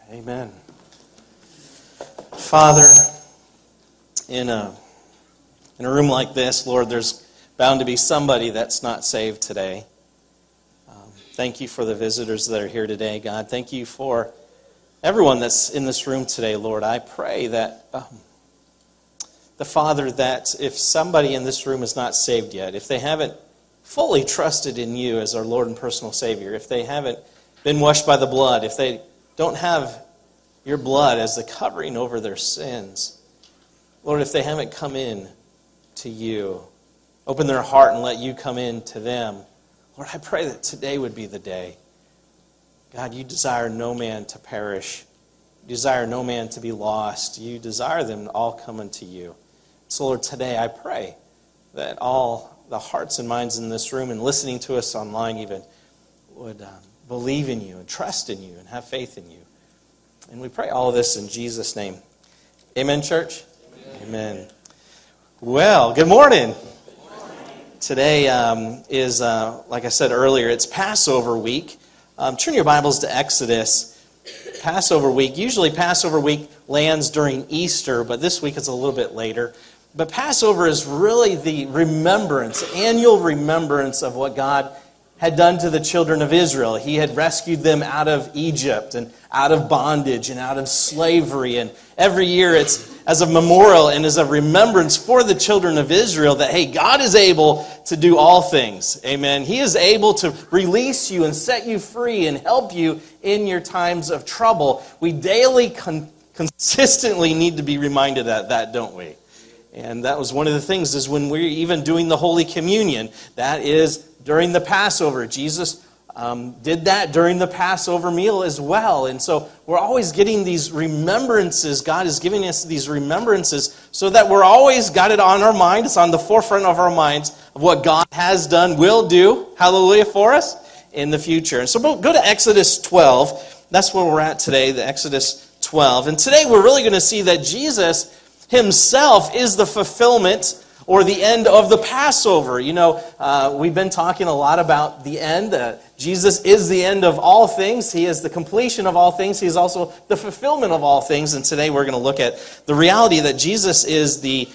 Amen. Father, in a room like this, Lord, there's bound to be somebody that's not saved today. Thank you for the visitors that are here today, God. Thank you for everyone that's in this room today, Lord. I pray that the Father, that if somebody in this room is not saved yet, if they haven't fully trusted in you as our Lord and personal Savior, if they haven't been washed by the blood, if they don't have your blood as the covering over their sins, Lord, if they haven't come in to you, open their heart and let you come in to them, Lord, I pray that today would be the day. God, you desire no man to perish. You desire no man to be lost. You desire them all come unto you. So, Lord, today I pray that all the hearts and minds in this room and listening to us online even would believe in you and trust in you and have faith in you. And we pray all of this in Jesus' name. Amen, church? Amen. Well, good morning. Today is, like I said earlier, it's Passover week. Turn your Bibles to Exodus. Passover week. Usually Passover week lands during Easter, but this week it's a little bit later. But Passover is really the remembrance, annual remembrance of what God had done to the children of Israel. He had rescued them out of Egypt and out of bondage and out of slavery. And every year it's as a memorial and as a remembrance for the children of Israel that, hey, God is able to do all things. Amen. He is able to release you and set you free and help you in your times of trouble. We daily, consistently need to be reminded of that, don't we? And that was one of the things is when we're even doing the Holy Communion, that is during the Passover. Jesus did that during the Passover meal as well. And so we're always getting these remembrances. God is giving us these remembrances so that we're always got it on our mind. It's on the forefront of our minds of what God has done, will do, hallelujah, for us in the future. And so go to Exodus 12. That's where we're at today, the Exodus 12. And today we're really going to see that Jesus himself is the fulfillment or the end of the Passover. You know, we've been talking a lot about the end. Jesus is the end of all things. He is the completion of all things. He is also the fulfillment of all things. And today we're going to look at the reality that Jesus is the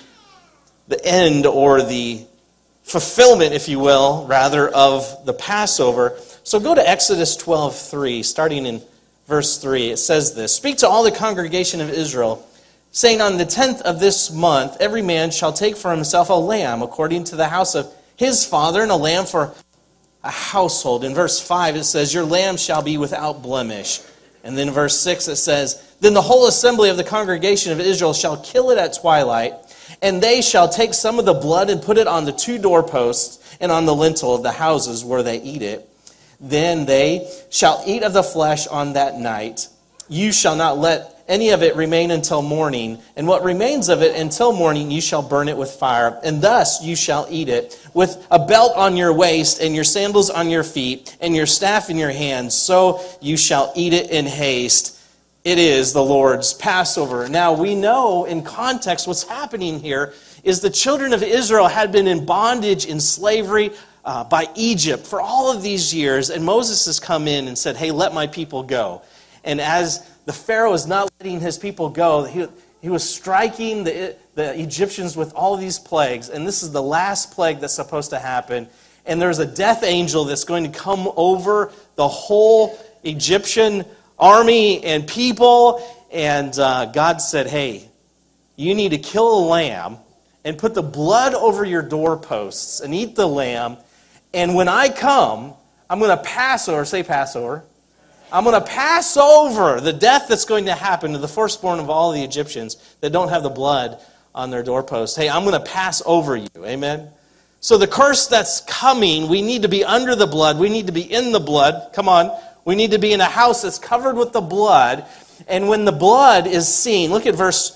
end or the fulfillment, if you will, rather, of the Passover. So go to Exodus 12:3, starting in verse 3. It says this: "Speak to all the congregation of Israel, saying, on the 10th of this month, every man shall take for himself a lamb according to the house of his father, and a lamb for a household." In verse 5 it says, "Your lamb shall be without blemish." And then in verse 6 it says, "Then the whole assembly of the congregation of Israel shall kill it at twilight, and they shall take some of the blood and put it on the two doorposts and on the lintel of the houses where they eat it. Then they shall eat of the flesh on that night. You shall not let any of it remain until morning, and what remains of it until morning you shall burn it with fire. And thus you shall eat it, with a belt on your waist, and your sandals on your feet, and your staff in your hands. So you shall eat it in haste. It is the Lord's Passover." Now we know in context what's happening here is the children of Israel had been in bondage, in slavery by Egypt for all of these years, and Moses has come in and said, "Hey, let my people go." And as the Pharaoh is not letting his people go, he was striking the Egyptians with all these plagues. And this is the last plague that's supposed to happen. And there's a death angel that's going to come over the whole Egyptian army and people. And God said, "Hey, you need to kill a lamb and put the blood over your doorposts and eat the lamb. And when I come, I'm going to pass over," say Passover, "I'm going to pass over the death that's going to happen to the firstborn of all the Egyptians that don't have the blood on their doorposts. Hey, I'm going to pass over you." Amen? So the curse that's coming, we need to be under the blood. We need to be in the blood. Come on. We need to be in a house that's covered with the blood. And when the blood is seen, look at verse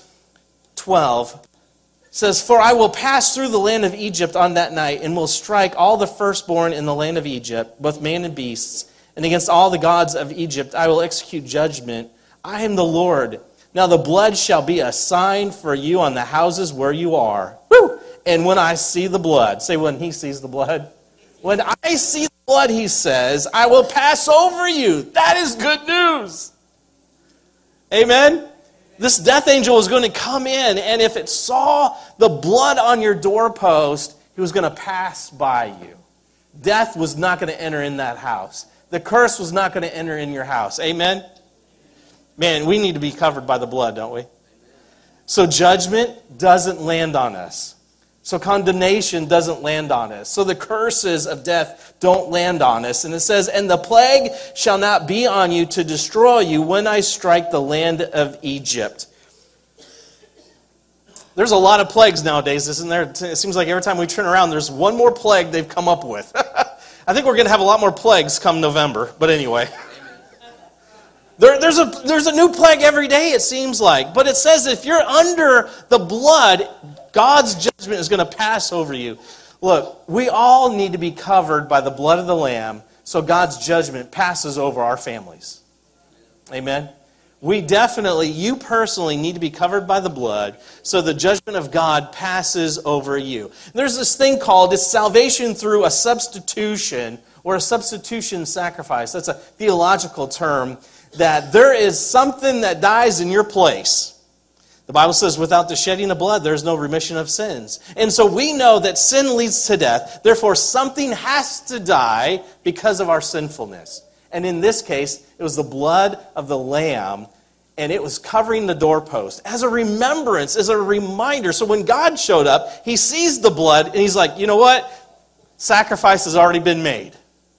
12. It says, "For I will pass through the land of Egypt on that night, and will strike all the firstborn in the land of Egypt, both man and beasts. And against all the gods of Egypt I will execute judgment. I am the Lord. Now the blood shall be a sign for you on the houses where you are." Woo! "And when I see the blood," say when he sees the blood. "When I see the blood," he says, "I will pass over you." That is good news. Amen? This death angel was going to come in, and if it saw the blood on your doorpost, he was going to pass by you. Death was not going to enter in that house. The curse was not going to enter in your house. Amen? Man, we need to be covered by the blood, don't we? So judgment doesn't land on us. So condemnation doesn't land on us. So the curses of death don't land on us. And it says, and the plague shall not be on you to destroy you when I strike the land of Egypt. There's a lot of plagues nowadays, isn't there? It seems like every time we turn around, there's one more plague they've come up with. I think we're going to have a lot more plagues come November. But anyway. There's a new plague every day, it seems like. But it says if you're under the blood, God's judgment is going to pass over you. Look, we all need to be covered by the blood of the Lamb so God's judgment passes over our families. Amen? We definitely, you personally, need to be covered by the blood so the judgment of God passes over you. There's this thing called, it's salvation through a substitution or a substitution sacrifice. That's a theological term, that there is something that dies in your place. The Bible says, without the shedding of blood, there is no remission of sins. And so we know that sin leads to death. Therefore, something has to die because of our sinfulness. And in this case, it was the blood of the Lamb, and it was covering the doorpost as a remembrance, as a reminder. So when God showed up, he sees the blood, and he's like, you know what? Sacrifice has already been made.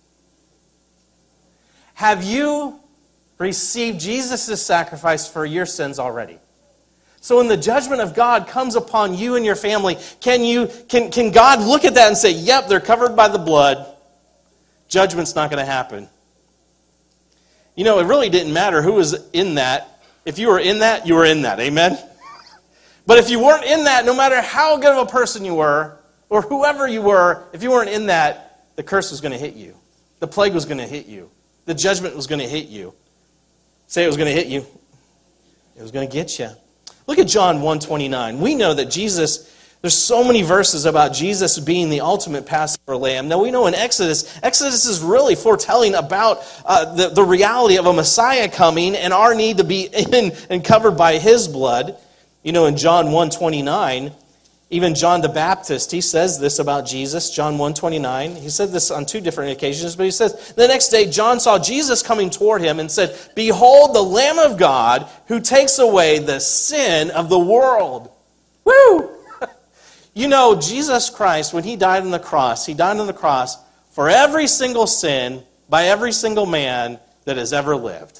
Have you received Jesus' sacrifice for your sins already? So when the judgment of God comes upon you and your family, can God look at that and say, yep, they're covered by the blood. Judgment's not going to happen. You know, it really didn't matter who was in that. If you were in that, you were in that. Amen? But if you weren't in that, no matter how good of a person you were, or whoever you were, if you weren't in that, the curse was going to hit you. The plague was going to hit you. The judgment was going to hit you. Say it was going to hit you. It was going to get you. Look at John 1:29. We know that Jesus, there's so many verses about Jesus being the ultimate Passover lamb. Now we know in Exodus is really foretelling about the reality of a Messiah coming and our need to be in and covered by his blood. You know, in John 1:29, even John the Baptist, he says this about Jesus, John 1:29. He said this on two different occasions, but he says, the next day John saw Jesus coming toward him and said, behold, the Lamb of God who takes away the sin of the world. Woo! You know, Jesus Christ, when he died on the cross for every single sin by every single man that has ever lived.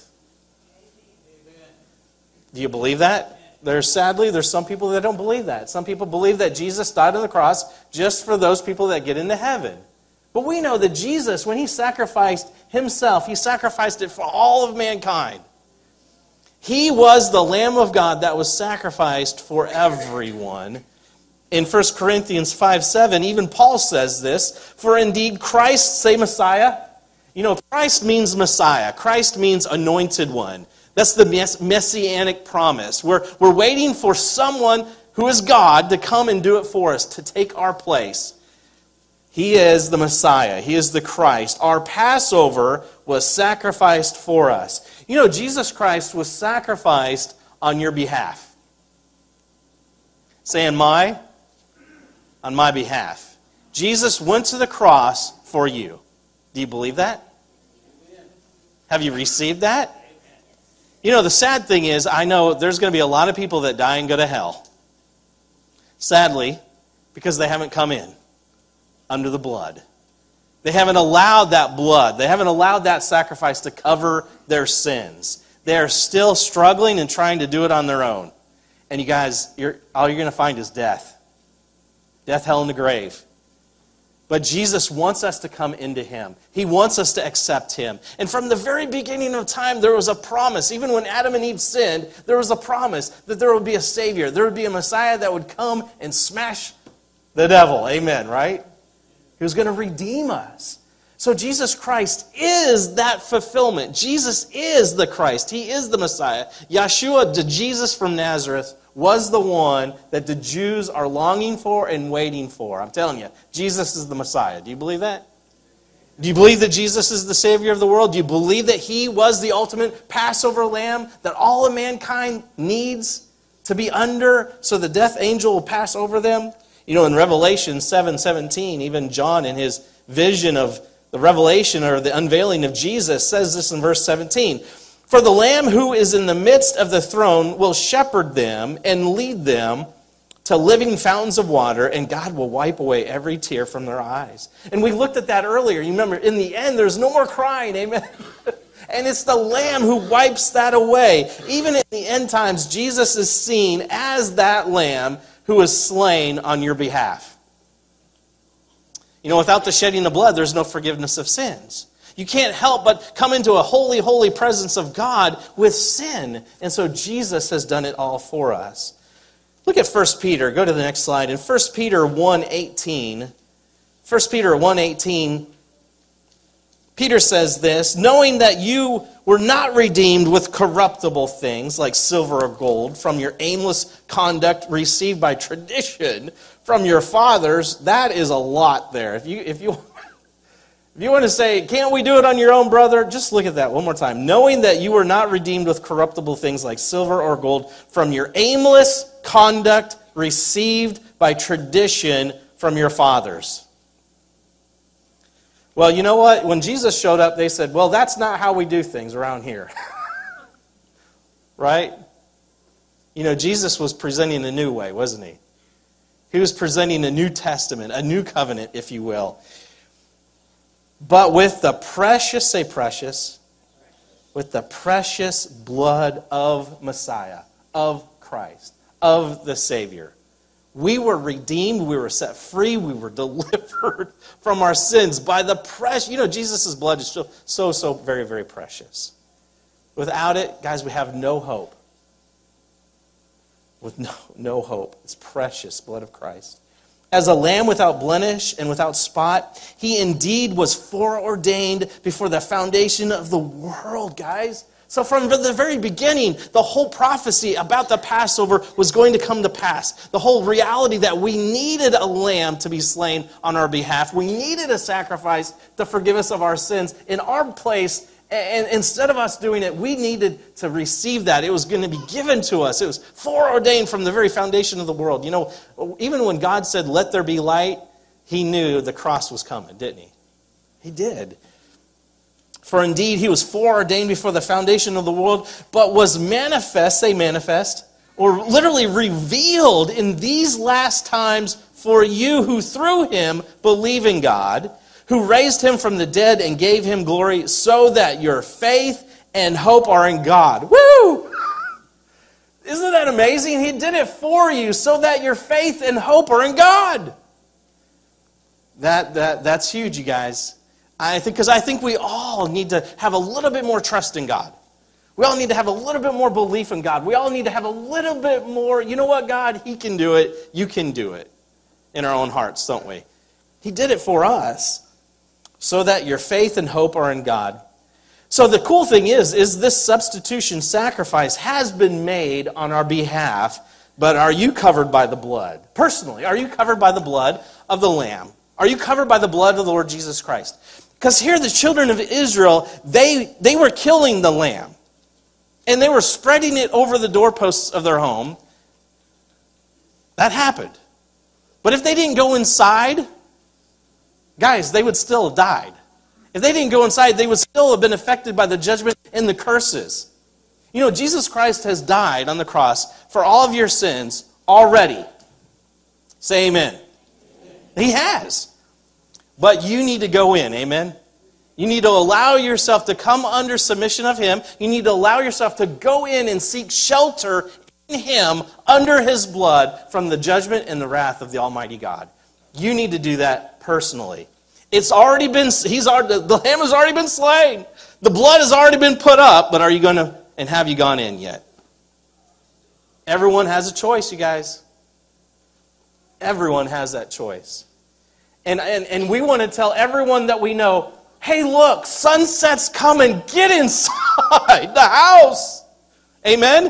Do you believe that? Sadly, there's some people that don't believe that. Some people believe that Jesus died on the cross just for those people that get into heaven. But we know that Jesus, when he sacrificed himself, he sacrificed it for all of mankind. He was the Lamb of God that was sacrificed for everyone. In 1 Corinthians 5:7, even Paul says this, for indeed Christ, say Messiah. You know, Christ means Messiah. Christ means anointed one. That's the messianic promise. We're waiting for someone who is God to come and do it for us, to take our place. He is the Messiah. He is the Christ. Our Passover was sacrificed for us. You know, Jesus Christ was sacrificed on your behalf. Say, on my behalf. Jesus went to the cross for you. Do you believe that? Have you received that? You know, the sad thing is, I know there's going to be a lot of people that die and go to hell. Sadly, because they haven't come in under the blood. They haven't allowed that blood. They haven't allowed that sacrifice to cover their sins. They are still struggling and trying to do it on their own. And you guys, all you're going to find is death. Death, hell, and the grave. But Jesus wants us to come into him. He wants us to accept him. And from the very beginning of time, there was a promise. Even when Adam and Eve sinned, there was a promise that there would be a Savior. There would be a Messiah that would come and smash the devil. Amen, right? He was going to redeem us. So Jesus Christ is that fulfillment. Jesus is the Christ. He is the Messiah. Yeshua, the Jesus from Nazareth, was the one that the Jews are longing for and waiting for. I'm telling you, Jesus is the Messiah. Do you believe that? Do you believe that Jesus is the Savior of the world? Do you believe that He was the ultimate Passover lamb that all of mankind needs to be under so the death angel will pass over them? You know, in Revelation 7:17, even John in his vision of the revelation or the unveiling of Jesus says this in verse 17. For the Lamb who is in the midst of the throne will shepherd them and lead them to living fountains of water, and God will wipe away every tear from their eyes. And we looked at that earlier. You remember, in the end, there's no more crying, amen? And it's the Lamb who wipes that away. Even in the end times, Jesus is seen as that Lamb who was slain on your behalf. You know, without the shedding of blood, there's no forgiveness of sins. You can't help but come into a holy, holy presence of God with sin. And so Jesus has done it all for us. Look at 1 Peter. Go to the next slide. In 1 Peter 1:18, 1 Peter 1:18, Peter says this, knowing that you were not redeemed with corruptible things like silver or gold from your aimless conduct received by tradition from your fathers. That is a lot there. If you want to say, can't we do it on your own, brother? Just look at that one more time. Knowing that you were not redeemed with corruptible things like silver or gold from your aimless conduct received by tradition from your fathers. Well, you know what? When Jesus showed up, they said, well, that's not how we do things around here. Right? You know, Jesus was presenting a new way, wasn't he? He was presenting a New Testament, a new covenant, if you will. But with the precious, say precious, with the precious blood of Messiah, of Christ, of the Savior. We were redeemed, we were set free, we were delivered from our sins by the precious, you know, Jesus' blood is so very, very precious. Without it, guys, we have no hope. With no hope. It's precious blood of Christ. As a lamb without blemish and without spot, he indeed was foreordained before the foundation of the world, guys. So from the very beginning, the whole prophecy about the Passover was going to come to pass. The whole reality that we needed a lamb to be slain on our behalf. We needed a sacrifice to forgive us of our sins in our place. And instead of us doing it, we needed to receive that. It was going to be given to us. It was foreordained from the very foundation of the world. You know, even when God said, let there be light, he knew the cross was coming, didn't he? He did. For indeed, he was foreordained before the foundation of the world, but was manifest, say manifest, or literally revealed in these last times for you who through him believe in God, who raised him from the dead and gave him glory, so that your faith and hope are in God. Woo! Isn't that amazing? He did it for you so that your faith and hope are in God. That's huge, you guys. I think we all need to have a little bit more trust in God. We all need to have a little bit more belief in God. We all need to have a little bit more, you know what, God, he can do it. You can do it in our own hearts, don't we? He did it for us so that your faith and hope are in God. So the cool thing is this substitution sacrifice has been made on our behalf, but are you covered by the blood? Personally, are you covered by the blood of the Lamb? Are you covered by the blood of the Lord Jesus Christ? Because here the children of Israel, they were killing the lamb. And they were spreading it over the doorposts of their home. That happened. But if they didn't go inside, guys, they would still have died. If they didn't go inside, they would still have been affected by the judgment and the curses. You know, Jesus Christ has died on the cross for all of your sins already. Say amen. He has. But you need to go in, amen? You need to allow yourself to come under submission of him. You need to allow yourself to go in and seek shelter in him under his blood from the judgment and the wrath of the Almighty God. You need to do that personally. It's already been, the lamb has already been slain. The blood has already been put up, but are you going to, and have you gone in yet? Everyone has a choice, you guys. Everyone has that choice. And we want to tell everyone that we know, hey, look, sunset's coming. Get inside the house. Amen?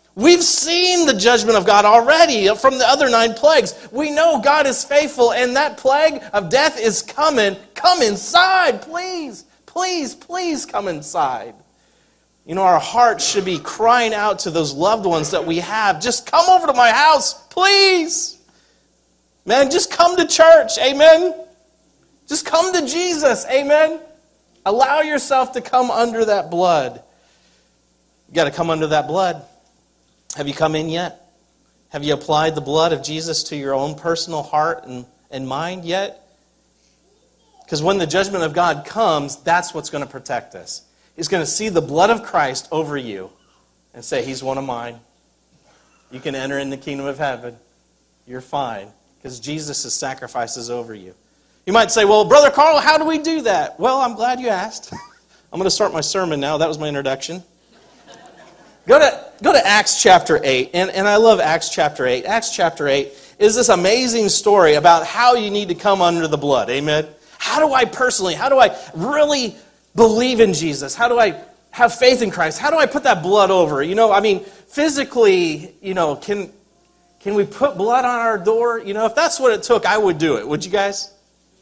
We've seen the judgment of God already from the other 9 plagues. We know God is faithful, and that plague of death is coming. Come inside, please. Please, please come inside. You know, our hearts should be crying out to those loved ones that we have. Just come over to my house, please. Man, just come to church, amen. Just come to Jesus, amen. Allow yourself to come under that blood. You got to come under that blood. Have you come in yet? Have you applied the blood of Jesus to your own personal heart and mind yet? Because when the judgment of God comes, that's what's going to protect us. He's going to see the blood of Christ over you and say, he's one of mine. You can enter in the kingdom of heaven. You're fine. Because Jesus' sacrifice is over you. You might say, well, Brother Carl, how do we do that? Well, I'm glad you asked. I'm going to start my sermon now. That was my introduction. Go to Acts chapter 8, and I love Acts chapter 8. Acts chapter 8 is this amazing story about how you need to come under the blood, amen? How do I really believe in Jesus? How do I have faith in Christ? How do I put that blood over? You know, I mean, physically, you know, can we put blood on our door? You know, if that's what it took, I would do it. Would you guys?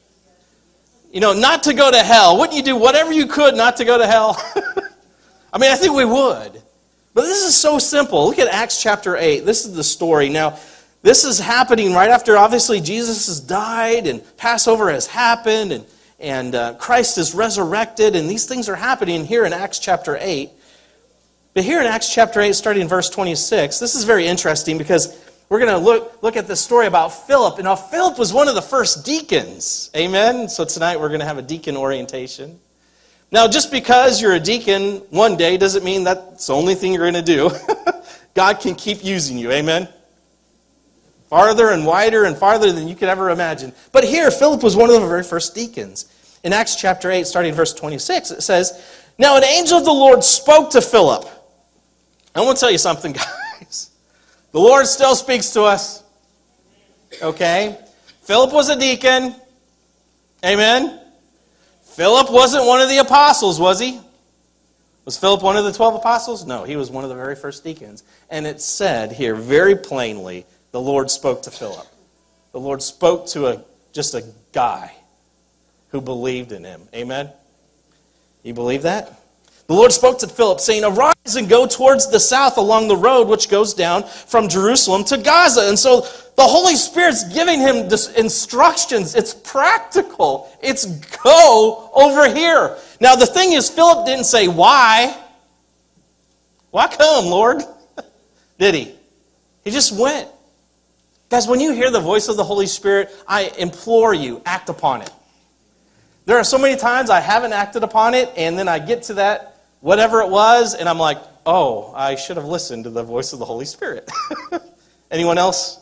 You know, not to go to hell. Wouldn't you do whatever you could not to go to hell? I mean, I think we would. But this is so simple. Look at Acts chapter 8. This is the story. Now, this is happening right after, obviously, Jesus has died and Passover has happened and Christ is resurrected, and these things are happening here in Acts chapter 8. But here in Acts chapter 8, starting in verse 26, this is very interesting because we're going to look at this story about Philip. And now Philip was one of the first deacons. Amen? So tonight we're going to have a deacon orientation. Now, just because you're a deacon one day doesn't mean that's the only thing you're going to do. God can keep using you. Amen? Farther and wider and farther than you could ever imagine. But here, Philip was one of the very first deacons. In Acts chapter 8, starting in verse 26, it says, now an angel of the Lord spoke to Philip. I want to tell you something, guys. The Lord still speaks to us. Okay? Philip was a deacon. Amen? Philip wasn't one of the apostles, was he? Was Philip one of the 12 apostles? No, he was one of the very first deacons. And it said here very plainly, the Lord spoke to Philip. The Lord spoke to just a guy who believed in him. Amen? You believe that? The Lord spoke to Philip, saying, arise and go towards the south along the road which goes down from Jerusalem to Gaza. And so the Holy Spirit's giving him this instructions. It's practical. It's go over here. Now the thing is, Philip didn't say, why? Why come, Lord? Did he? He just went. Guys, when you hear the voice of the Holy Spirit, I implore you, act upon it. There are so many times I haven't acted upon it, and then I get to that, whatever it was, and I'm like, oh, I should have listened to the voice of the Holy Spirit. Anyone else?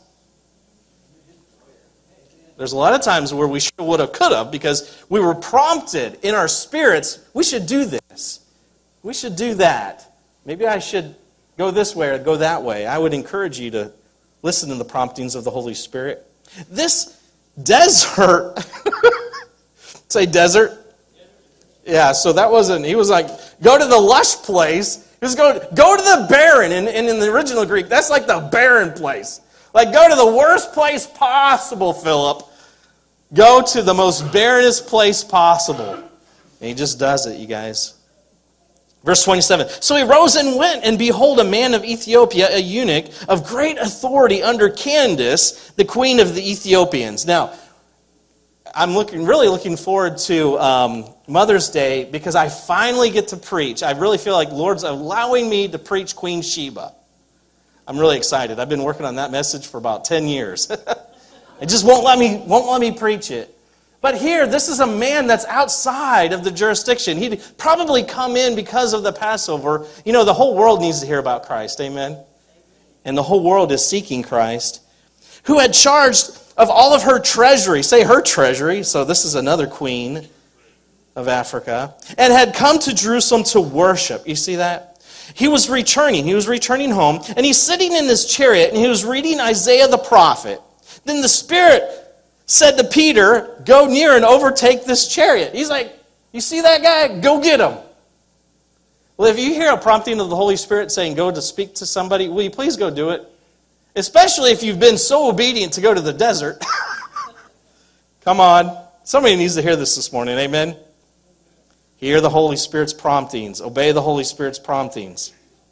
There's a lot of times where we should, would have, could have, because we were prompted in our spirits, we should do this. We should do that. Maybe I should go this way or go that way. I would encourage you to listen to the promptings of the Holy Spirit. This desert, say desert. Yeah, so that wasn't, he was like, go to the lush place. He was going, go to the barren. And in the original Greek, that's like the barren place. Like, go to the worst place possible, Philip. Go to the most barrenest place possible. And he just does it, you guys. Verse 27, so he rose and went, and behold, a man of Ethiopia, a eunuch of great authority under Candace, the queen of the Ethiopians. Now, I'm really looking forward to Mother's Day because I finally get to preach. I really feel like Lord's allowing me to preach Queen Sheba. I'm really excited. I've been working on that message for about 10 years. It just won't let me preach it. But here, this is a man that's outside of the jurisdiction. He'd probably come in because of the Passover. You know, the whole world needs to hear about Christ. Amen? And the whole world is seeking Christ. Who had charged of all of her treasury. Say her treasury. So this is another queen of Africa. And had come to Jerusalem to worship. You see that? He was returning home. And he's sitting in his chariot and he was reading Isaiah the prophet. Then the Spirit said to Peter, go near and overtake this chariot. He's like, you see that guy? Go get him. Well, if you hear a prompting of the Holy Spirit saying go to speak to somebody, will you please go do it? Especially if you've been so obedient to go to the desert. Come on. Somebody needs to hear this morning. Amen? Hear the Holy Spirit's promptings. Obey the Holy Spirit's promptings.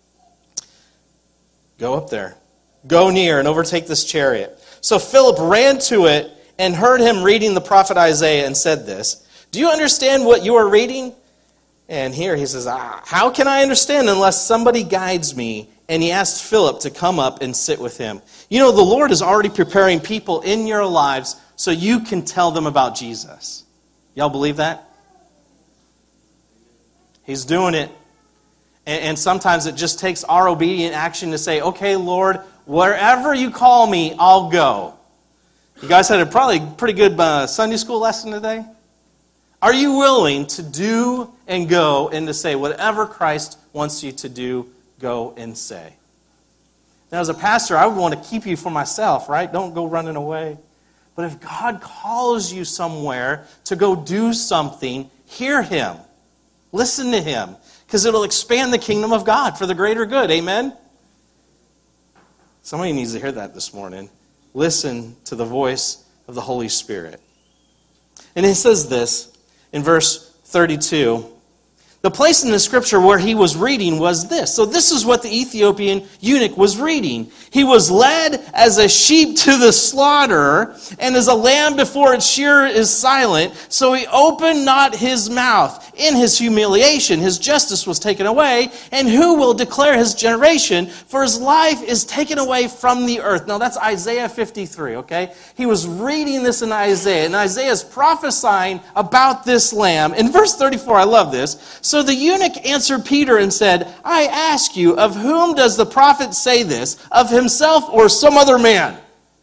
Go up there. Go near and overtake this chariot. So Philip ran to it and heard him reading the prophet Isaiah and said this, do you understand what you are reading? And here he says, how can I understand unless somebody guides me? And he asked Philip to come up and sit with him. You know, the Lord is already preparing people in your lives so you can tell them about Jesus. Y'all believe that? He's doing it. And sometimes it just takes our obedient action to say, okay, Lord, wherever you call me, I'll go. You guys had a probably pretty good Sunday school lesson today. Are you willing to do and go and to say whatever Christ wants you to do, go and say? Now, as a pastor, I would want to keep you for myself, right? Don't go running away. But if God calls you somewhere to go do something, hear Him. Listen to Him. Because it'll expand the kingdom of God for the greater good. Amen? Somebody needs to hear that this morning. Listen to the voice of the Holy Spirit. And it says this in verse 32. The place in the scripture where he was reading was this. So this is what the Ethiopian eunuch was reading. He was led as a sheep to the slaughter, and as a lamb before its shearer is silent, so he opened not his mouth. In his humiliation, his justice was taken away, and who will declare his generation? For his life is taken away from the earth. Now that's Isaiah 53, okay? He was reading this in Isaiah, and Isaiah is prophesying about this lamb. In verse 34, I love this. So the eunuch answered Peter and said, I ask you, of whom does the prophet say this? Of himself or some other man?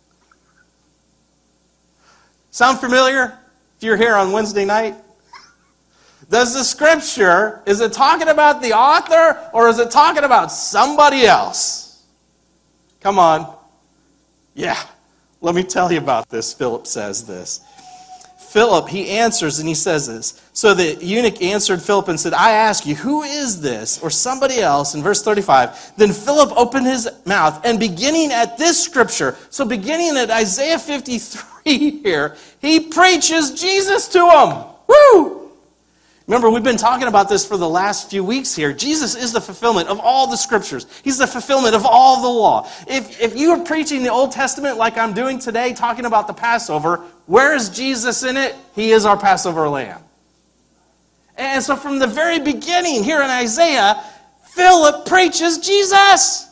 Sound familiar? If you're here on Wednesday night? Does the scripture, is it talking about the author or is it talking about somebody else? Come on. Yeah, let me tell you about this. Philip says this. Philip, he answers and he says this. So the eunuch answered Philip and said, I ask you, who is this or somebody else? In verse 35, then Philip opened his mouth and beginning at this scripture, so beginning at Isaiah 53 here, he preaches Jesus to him. Woo! Remember, we've been talking about this for the last few weeks here. Jesus is the fulfillment of all the scriptures. He's the fulfillment of all the law. If you are preaching the Old Testament like I'm doing today, talking about the Passover, where is Jesus in it? He is our Passover lamb. And so from the very beginning here in Isaiah, Philip preaches Jesus.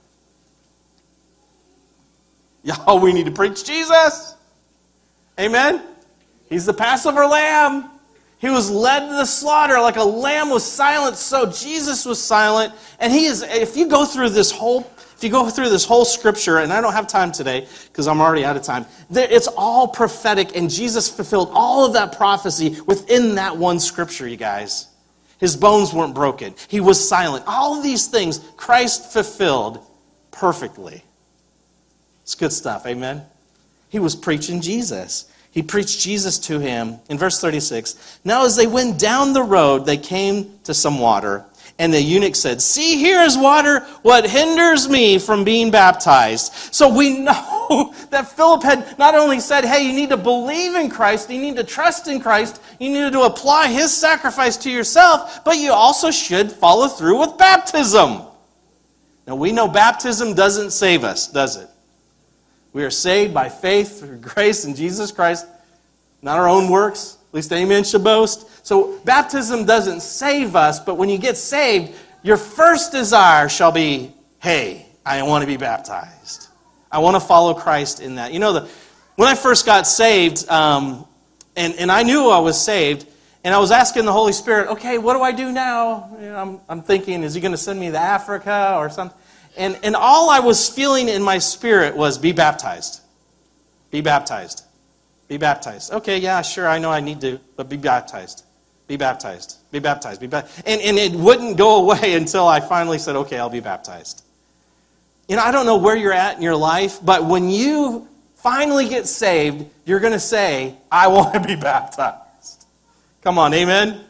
Y'all, we need to preach Jesus. Amen? He's the Passover lamb. He was led to the slaughter like a lamb was silent, so Jesus was silent. And he is, if you go through this whole scripture, and I don't have time today because I'm already out of time, it's all prophetic, and Jesus fulfilled all of that prophecy within that one scripture, you guys. His bones weren't broken. He was silent. All of these things Christ fulfilled perfectly. It's good stuff, amen? He was preaching Jesus. He preached Jesus to him. In verse 36, now as they went down the road, they came to some water. And the eunuch said, see, here is water. What hinders me from being baptized? So we know that Philip had not only said, hey, you need to believe in Christ, you need to trust in Christ, you need to apply his sacrifice to yourself, but you also should follow through with baptism. Now we know baptism doesn't save us, does it? We are saved by faith through grace in Jesus Christ, not our own works. At least amen should boast. So baptism doesn't save us, but when you get saved, your first desire shall be, hey, I want to be baptized. I want to follow Christ in that. You know, when I first got saved, and I knew I was saved, and I was asking the Holy Spirit, okay, what do I do now? You know, I'm thinking, is he going to send me to Africa or something? And all I was feeling in my spirit was, be baptized. Be baptized. Be baptized. Okay, yeah, sure, I know I need to, but be baptized. Be baptized. Be baptized. Be baptized. And it wouldn't go away until I finally said, okay, I'll be baptized. You know, I don't know where you're at in your life, but when you finally get saved, you're going to say, I want to be baptized. Come on, amen?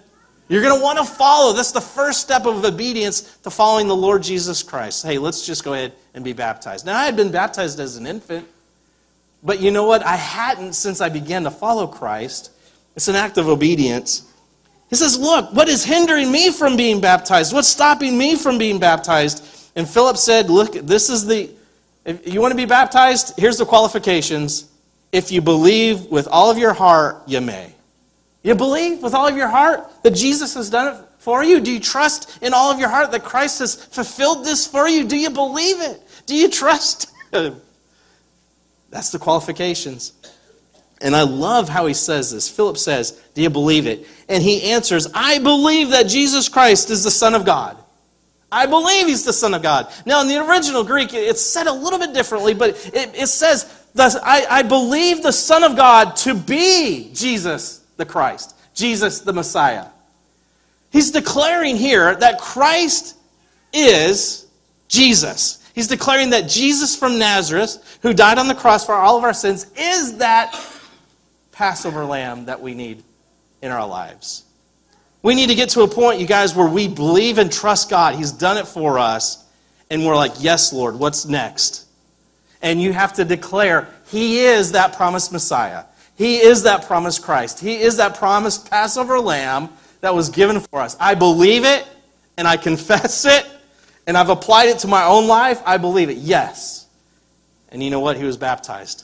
You're going to want to follow. That's the first step of obedience to following the Lord Jesus Christ. Hey, let's just go ahead and be baptized. Now, I had been baptized as an infant, but you know what? I hadn't since I began to follow Christ. It's an act of obedience. He says, look, what is hindering me from being baptized? What's stopping me from being baptized? And Philip said, look, this is if you want to be baptized, here's the qualifications. If you believe with all of your heart, you may. You believe with all of your heart that Jesus has done it for you? Do you trust in all of your heart that Christ has fulfilled this for you? Do you believe it? Do you trust Him? That's the qualifications. And I love how he says this. Philip says, do you believe it? And he answers, I believe that Jesus Christ is the Son of God. I believe He's the Son of God. Now, in the original Greek, it's said a little bit differently, but it says, I believe the Son of God to be Jesus the Christ, Jesus the Messiah. He's declaring here that Christ is Jesus. He's declaring that Jesus from Nazareth, who died on the cross for all of our sins, is that Passover lamb that we need in our lives. We need to get to a point, you guys, where we believe and trust God. He's done it for us. And we're like, yes, Lord, what's next? And you have to declare, He is that promised Messiah. He is that promised Christ. He is that promised Passover lamb that was given for us. I believe it, and I confess it, and I've applied it to my own life. I believe it, yes. And you know what? He was baptized.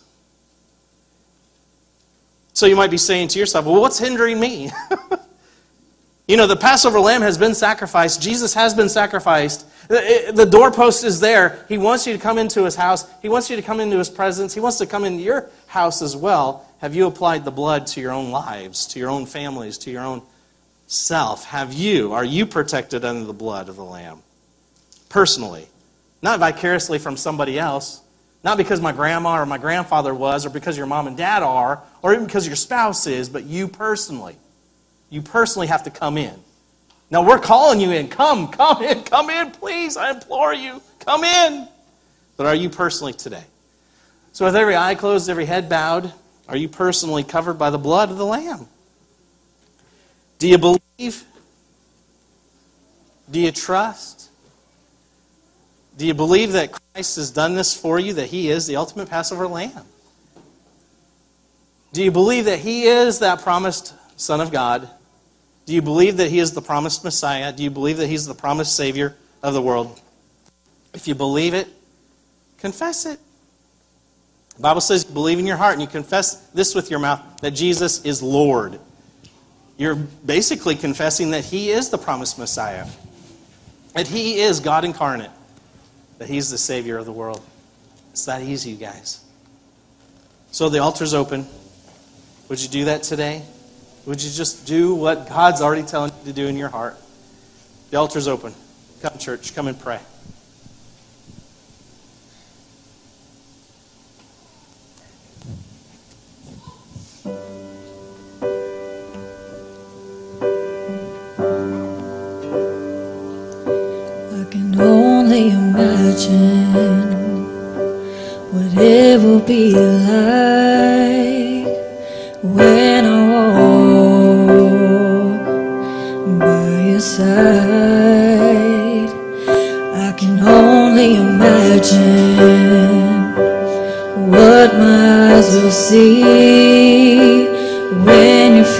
So you might be saying to yourself, well, what's hindering me? You know, the Passover lamb has been sacrificed. Jesus has been sacrificed. The doorpost is there. He wants you to come into His house. He wants you to come into His presence. He wants to come into your house as well. Have you applied the blood to your own lives, to your own families, to your own self? Are you protected under the blood of the Lamb? Personally. Not vicariously from somebody else. Not because my grandma or my grandfather was, or because your mom and dad are, or even because your spouse is, but you personally. You personally have to come in. Now we're calling you in. Come in, please. I implore you. Come in. But are you personally today? So with every eye closed, every head bowed, are you personally covered by the blood of the Lamb? Do you believe? Do you trust? Do you believe that Christ has done this for you, that He is the ultimate Passover Lamb? Do you believe that He is that promised Son of God? Do you believe that He is the promised Messiah? Do you believe that He's the promised Savior of the world? If you believe it, confess it. The Bible says you believe in your heart and you confess this with your mouth, that Jesus is Lord. You're basically confessing that He is the promised Messiah, that He is God incarnate, that He's the Savior of the world. It's that easy, you guys. So the altar's open. Would you do that today? Would you just do what God's already telling you to do in your heart? The altar's open. Come, church. Come and pray. I can only imagine what it will be like when I walk by your side. I can only imagine what my eyes will see when your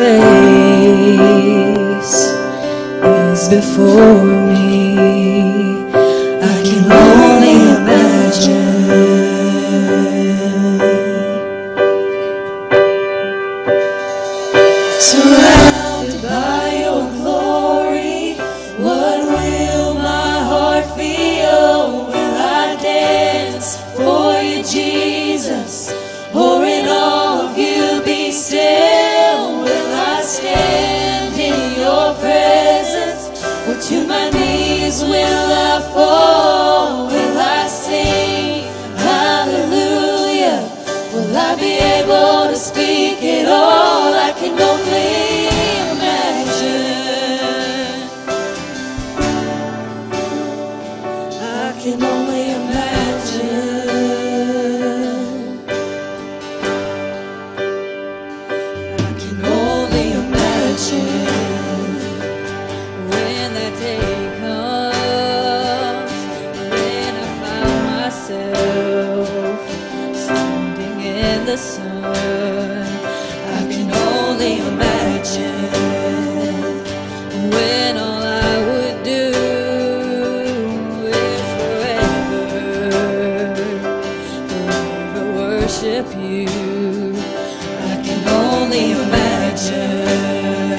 face is before me. I can only imagine. Surrounded by your glory, what will my heart feel? Will I dance for you, Jesus? Or in all of you be still? Will I stand in your presence? Or to my knees will I fall? Will I sing hallelujah? Will I be able to speak it all? I can only imagine. I can only imagine. I can only imagine the sun. I can only imagine when all I would do is forever worship you. I can only imagine.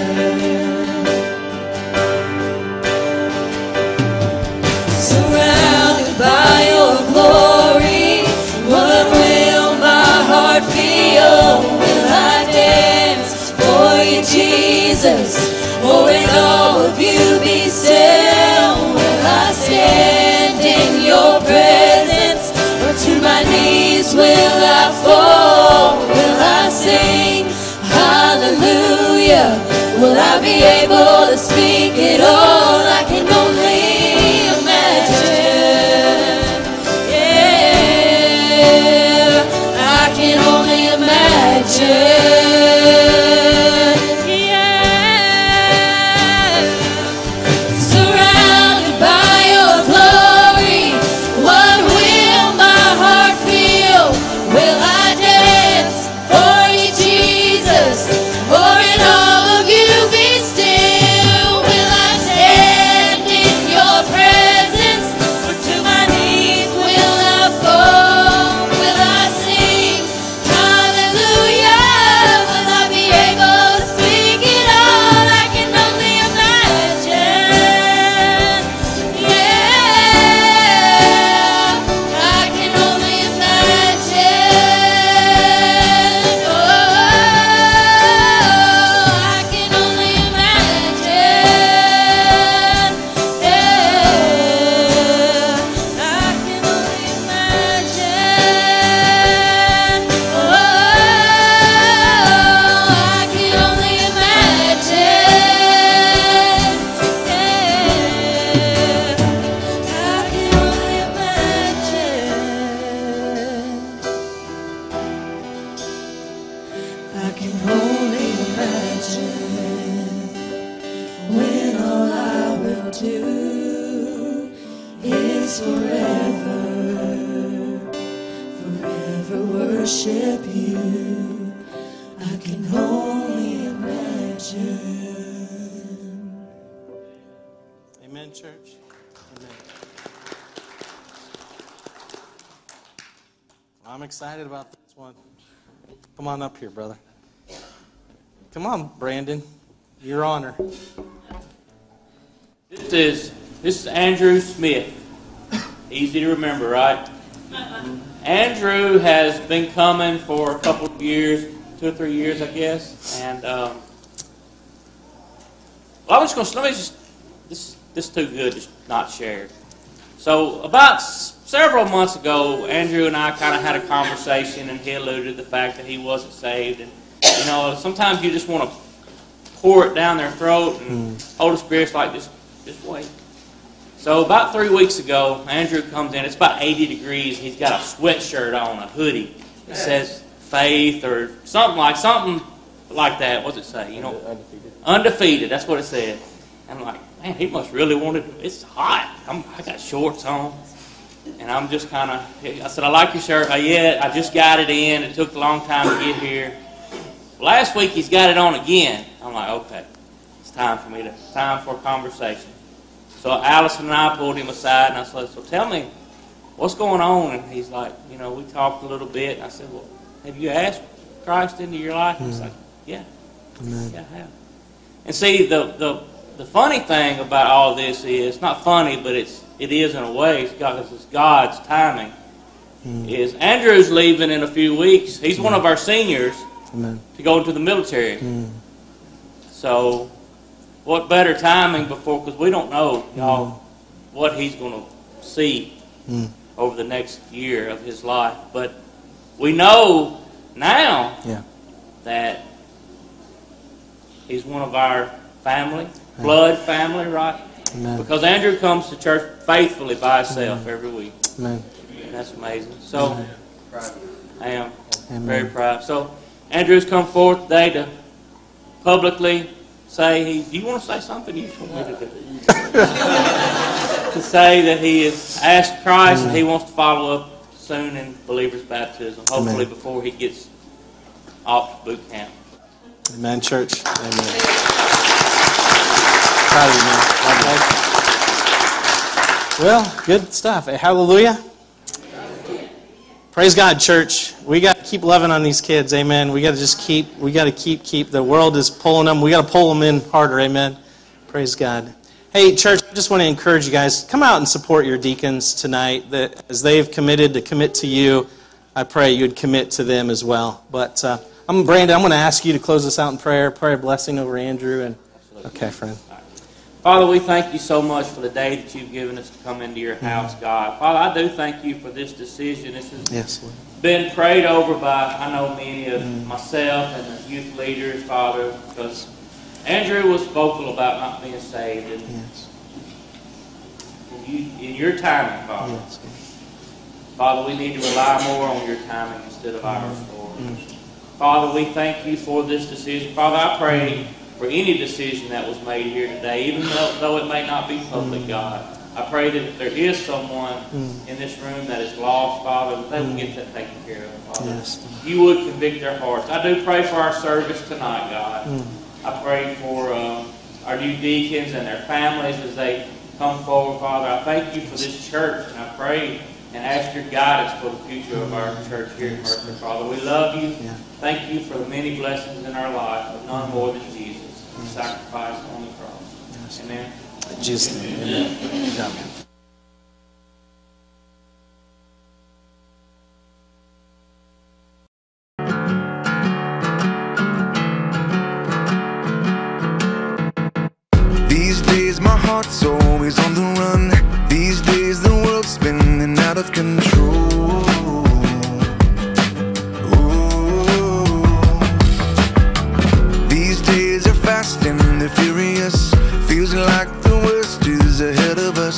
Surrounded by your glory, what will my heart feel? Will I dance for you, Jesus? Or in all of you be still? Will I stand in your presence? Or to my knees will I fall? Will I sing hallelujah? Will I be able to speak it all? I can only imagine. Yeah, I can only imagine. Amen, church. Amen. I'm excited about this one. Come on up here, brother. Come on, Brandon. Your honor. This is Andrew Smith. Easy to remember, right? Andrew has been coming for a couple of years, 2 or 3 years, I guess. And I was going to let me just this is too good to not share. So about several months ago, Andrew and I kind of had a conversation, and he alluded to the fact that he wasn't saved. And you know, sometimes you just want to pour it down their throat, and Holy Spirit's like, just wait. So about 3 weeks ago, Andrew comes in. It's about 80 degrees. He's got a sweatshirt on, a hoodie. It says faith or something like that. What's it say? You know, undefeated. Undefeated. That's what it said. And I'm like, man, he must really want to. It's hot. I got shorts on, and I'm just kind of. I said, I like your shirt. Yeah, I just got it in. It took a long time to get here. Last week he's got it on again. I'm like, okay, it's time for a conversation. So Allison and I pulled him aside, and I said, so tell me, what's going on? And he's like, you know, we talked a little bit. And I said, well, have you asked Christ into your life? And he's like, yeah. Yeah, I have. And see, the funny thing about all this is, not funny, but it is in a way, it's God's timing, is Andrew's leaving in a few weeks. He's one of our seniors to go into the military. So what better timing because we don't know, y'all, what he's going to see over the next year of his life. But we know now that he's one of our family, blood family, right? Amen. Because Andrew comes to church faithfully by himself every week. Amen. And that's amazing. So I am very proud. So Andrew's come forth today to publicly say, do you want to say something? You want me to do to say that he has asked Christ and he wants to follow up soon in believer's baptism, hopefully before he gets off to boot camp. Amen, church. Amen. Proud of you, man. God bless you. Well, good stuff. Hallelujah. Praise God, church. We got to keep loving on these kids. Amen. We got to just keep. The world is pulling them. We got to pull them in harder. Amen. Praise God. Hey, church, I just want to encourage you guys, come out and support your deacons tonight. That as they've committed to commit to you, I pray you'd commit to them as well. But Brandon, I'm going to ask you to close us out in prayer. Pray a blessing over Andrew. And okay, friend. Father, we thank you so much for the day that you've given us to come into your house, God. Father, I do thank you for this decision. This has been prayed over by, I know, many of myself and the youth leaders, Father, because Andrew was vocal about not being saved. And in your timing, Father. Father, we need to rely more on your timing instead of ours, Lord. Father, we thank you for this decision. Father, I pray for any decision that was made here today, even though it may not be public, God. I pray that if there is someone in this room that is lost, Father, that they will get that taken care of, Father. Yes. You would convict their hearts. I do pray for our service tonight, God. I pray for our new deacons and their families as they come forward, Father. I thank you for this church, and I pray and ask your guidance for the future of our church here in Mercer, Father. We love you. Thank you for the many blessings in our life, but none more than Jesus. Sacrifice on the cross. Amen. In Jesus' name. Amen. Amen. These days my heart's always on the run. These days the world's spinning out of control. Fast and they're furious. Feels like the worst is ahead of us.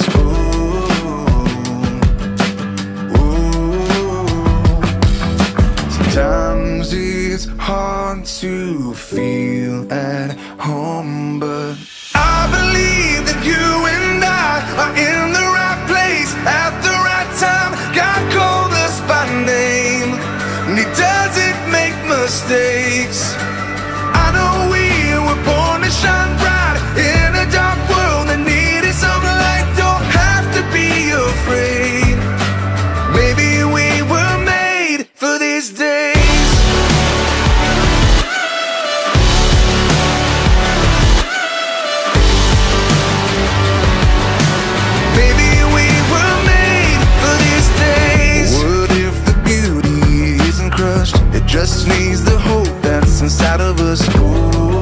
Sometimes it's hard to feel at home, but I believe that you and I are in the right place at the right time. God called us by name, and He doesn't make mistakes. I know we were born to shine bright in a dark world that needed some light. Don't have to be afraid. Maybe we were made for these days. Maybe we were made for these days. What if the beauty isn't crushed? It just needs the hope that's inside of us. Ooh.